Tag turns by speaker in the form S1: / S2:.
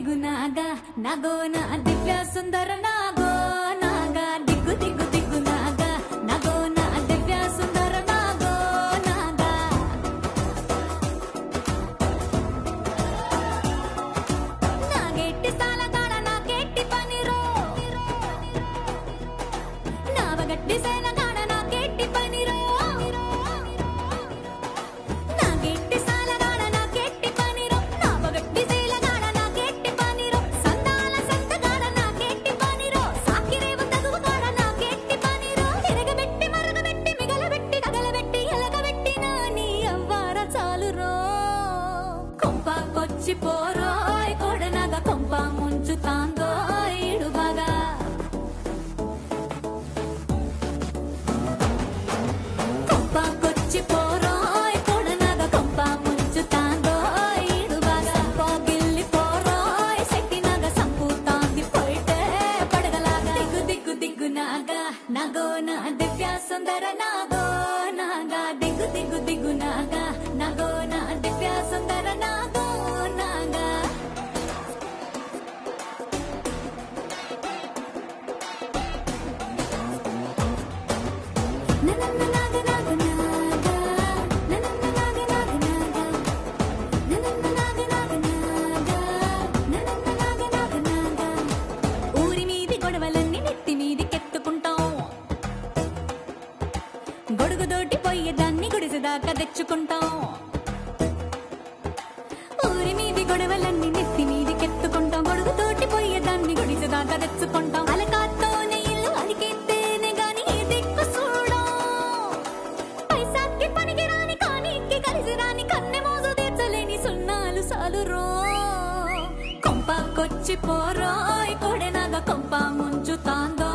S1: దిగ్గు నాగా నాగో నా దివ్య సుందర నాగో నాగా దిగ్గు దిగ్గు దిగ్గు నాగా నాగో నా దివ్య సుందర నాగో నాగా నాగెట్టి సాలగాడ నాకెట్టి పనిరో నావగట్టి సేనగాడ నాకెట్టి పనిరో నాగెట్టి సాలగాడ నాకెట్టి పనిరో నావగట్టి సేలగాడ నాకెట్టి పనిరో సందాల సంతగాడ నాకెట్టి పనిరో సాకిరేవ తగువగాడ నాకెట్టి పనిరో తిరగబెట్టి మరగబెట్టి మిగలబెట్టి తగలబెట్టి ఎలగబెట్టి నా నీ అవ్వార చాలురో కొంపకొచ్చి పోరోయ్ కొడనగ కొంప ముంచుతాందో ఇడుబగా కొంపకొచ్చి పోరోయ్ కొడనగ కొంప ముంచుతాందో ఇడుబగా పోగిల్లి పోరోయ్ సెట్టినగ సంపూతాంది పోయితే పడగలాగా దిగ్గు దిగ్గు దిగ్గు నాగా నాగో నా దివ్య సుందర నాగో నాగా దిగ్గు దిగ్గు దిగ్గు నాగా నాగో నా దివ్య సుందర నాగో నాగా ఊరి మీది గొడవలన్నీ నెత్తి మీదికెత్తుకుంటాం గొడుగుదోటి పోయేదాన్ని గుడిసెదాకా తెచ్చుకుంటాం ఊరి మీది గొడవలన్నీ నెత్తి మీదికెత్తుకుంటాం గొడుగుతోటి పోయేదాన్ని గుడిసెదాకా తెచ్చుకుంటాం అలకాతోనే ఇల్లు అలికెత్తేనే గాని ఈ దిక్కు చూడం పైసాకి పనికి రాని కానీకి కలిసి రాని కన్నె మోజు తీర్చలేని సున్నాలు సాలురో కొంపకొచ్చి పోరోయ్ కొడెనగ కొంప ముంచుతాందో